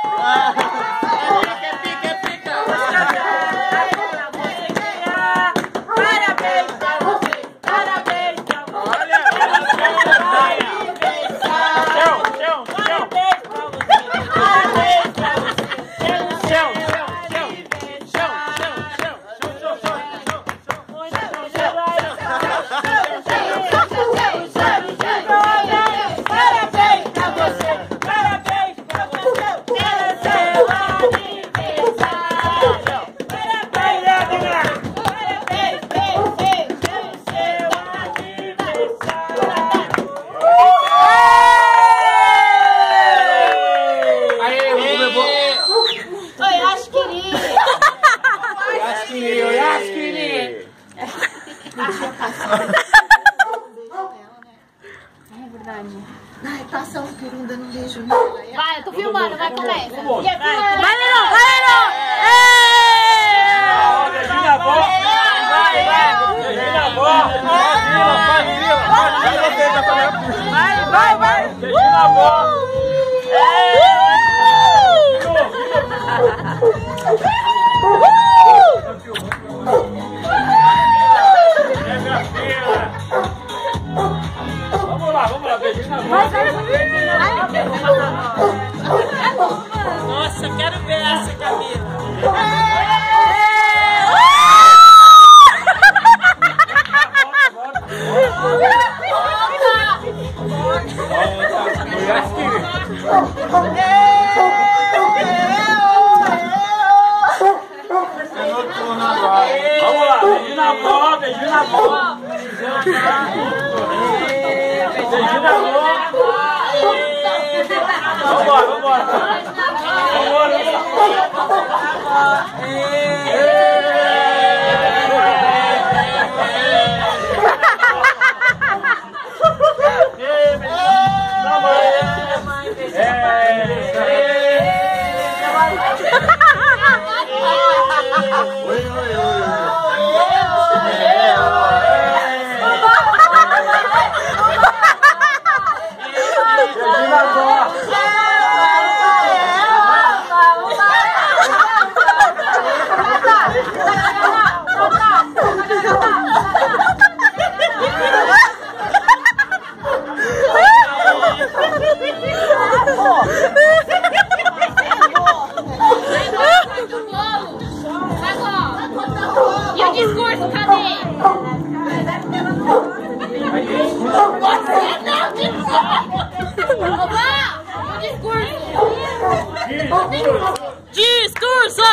É verdade. Ai, passa um peru dando um beijo nela. Vai, eu tô filmando, vai, começa. Vai, Lennon, vai, Lennon! Beijinho na boca! Vai! Beijinho na boca! Vai! Beijinho na boca! Vamos lá, beijinho na boca. Nossa, eu quero ver essa, Camila. Vamos lá, beijinho na boca, beijinho na boca. Beijinho na boca. Vambora. E o discurso, cadê? Discurso!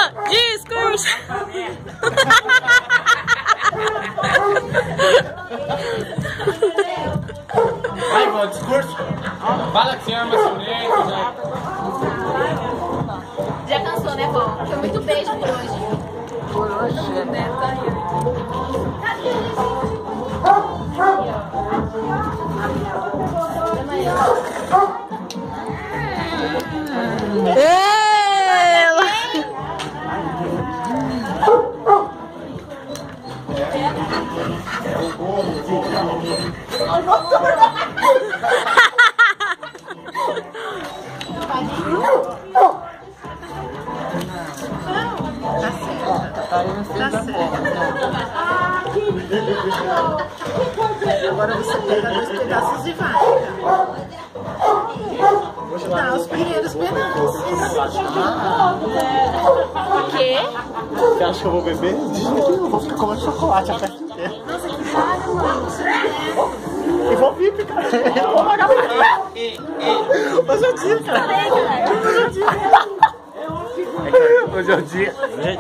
Vai, Ivan, discurso. Fala que você ama seu neto, Já cansou, né, vó? Foi muito beijo por hoje. Né? Agora você pega 2 pedaços e vai. Dá os primeiros pedaços. O quê? Você acha que eu vou beber? Diz que eu vou ficar comendo chocolate até inteiro. Nossa, que raro, mano. E vou VIP, cara. Eu vou pagar pra mim. Hoje é o dia, cara. Hoje é o dia. Hoje é o dia.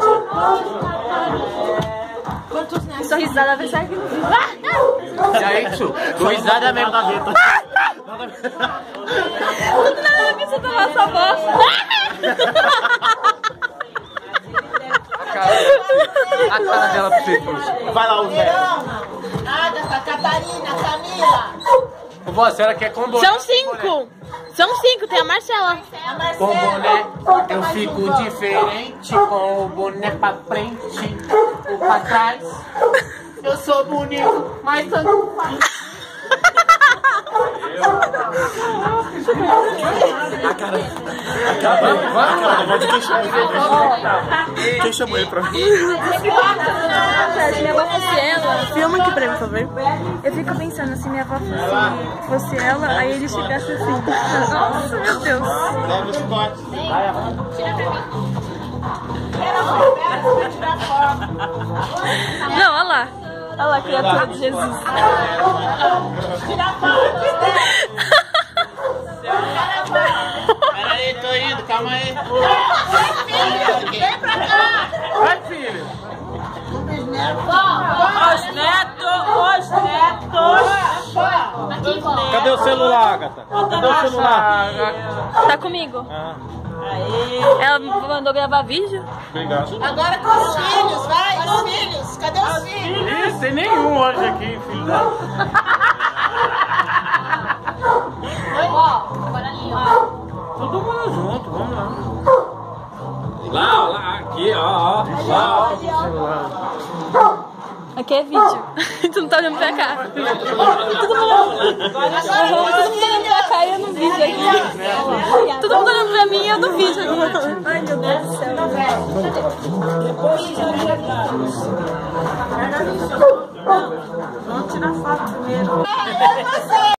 Sua risada vai sair aqui no vídeo. E aí, tio? Tô risada mesmo na gaveta. Tudo na hora que você tomar essa voz. A cara dela pro feito. Vai lá, o Zé. Nada, Catarina, Camila. Vó, a senhora quer com boné? São 5. São 5, tem a Marcela. Com boné, eu fico diferente. Com o boné pra frente ou pra trás. Eu sou bonito, mas tanto faz. A cara de quem chamou ele pra mim? Se minha avó fosse ela, Filma aqui pra mim, por favor. Eu fico pensando, se minha avó fosse ela, aí ele chegasse assim. Nossa, meu Deus. Leva os potes. não, olha lá. Olha lá a criatura de Jesus. Peraí, tô indo, calma aí. Vem pra cá! Vai, filho. Os netos. Cadê o celular, Agatha? Cadê o celular? Tá comigo. Ela mandou gravar vídeo? Obrigado. Agora com os filhos, vai, os filhos. Cadê os filhos? Ih, tem nenhum hoje aqui, filho da... Todo mundo junto, vamos lá. Lá, aqui, ó. Lá, Aqui é vídeo. Tu não tá olhando pra cá. Todo mundo olhando pra cá e eu no vídeo aqui. Todo mundo olhando pra mim e eu no vídeo aqui. Ai, meu Deus do céu. Vamos tirar foto primeiro.